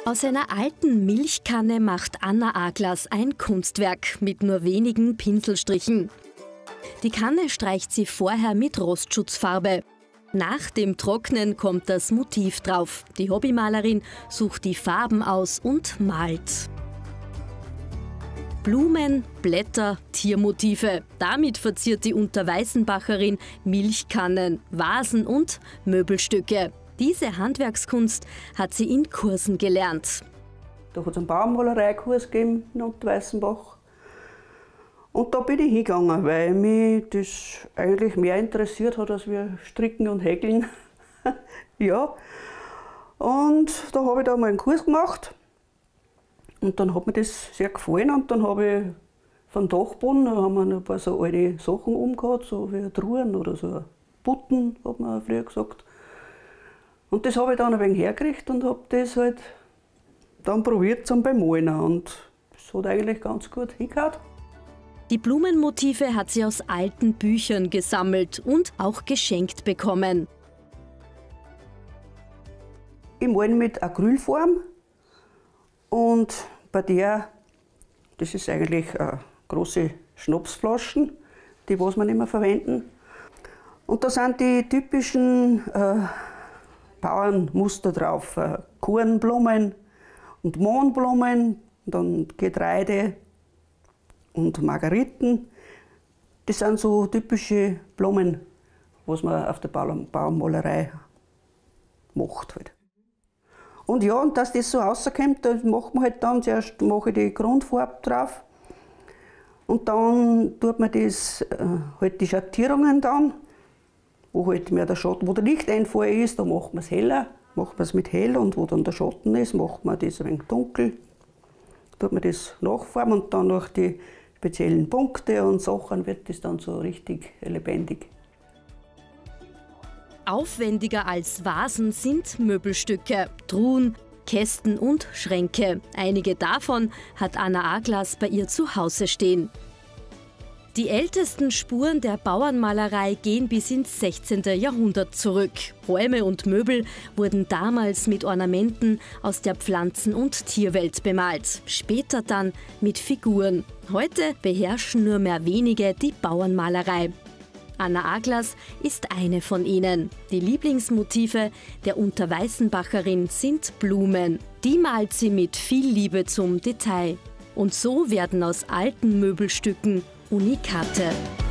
Aus einer alten Milchkanne macht Anna Aglas ein Kunstwerk mit nur wenigen Pinselstrichen. Die Kanne streicht sie vorher mit Rostschutzfarbe. Nach dem Trocknen kommt das Motiv drauf. Die Hobbymalerin sucht die Farben aus und malt. Blumen, Blätter, Tiermotive. Damit verziert die Unterweißenbacherin Milchkannen, Vasen und Möbelstücke. Diese Handwerkskunst hat sie in Kursen gelernt. Da hat es einen Baumalereikurs gegeben in Unterweißenbach. Und da bin ich hingegangen, weil mich das eigentlich mehr interessiert hat, als wir stricken und häkeln. Ja. Und da habe ich da mal einen Kurs gemacht. Und dann hat mir das sehr gefallen. Und dann habe ich vom Dachboden, da haben wir noch ein paar so alte Sachen umgehabt, so wie Truhen oder so Butten, hat man früher gesagt. Und das habe ich dann ein wenig hergekriegt und habe das halt dann probiert zum Bemalen. Und das hat eigentlich ganz gut hingehauen. Die Blumenmotive hat sie aus alten Büchern gesammelt und auch geschenkt bekommen. Ich male mit Acrylfarbe und bei der, das ist eigentlich große Schnapsflaschen, die was wir nicht mehr verwenden. Und da sind die typischen Bauernmuster drauf, Kornblumen und Mohnblumen, dann Getreide und Margeriten. Das sind so typische Blumen, was man auf der Baummalerei macht. Halt. Und ja, und dass das so rauskommt, da macht man halt dann zuerst mache ich die Grundfarbe drauf und dann tut man das, halt die Schattierungen dann, wo halt mehr der Schatten, wo der Lichteinfall ist, da macht man es heller, macht man es mit hell, und wo dann der Schatten ist, macht man das ein wenig dunkel, tut man das nachformen und dann durch die speziellen Punkte und Sachen wird das dann so richtig lebendig. Aufwendiger als Vasen sind Möbelstücke, Truhen, Kästen und Schränke. Einige davon hat Anna Aglas bei ihr zu Hause stehen. Die ältesten Spuren der Bauernmalerei gehen bis ins 16. Jahrhundert zurück. Bäume und Möbel wurden damals mit Ornamenten aus der Pflanzen- und Tierwelt bemalt, später dann mit Figuren. Heute beherrschen nur mehr wenige die Bauernmalerei. Anna Aglas ist eine von ihnen. Die Lieblingsmotive der Unterweißenbacherin sind Blumen. Die malt sie mit viel Liebe zum Detail. Und so werden aus alten Möbelstücken Unikate.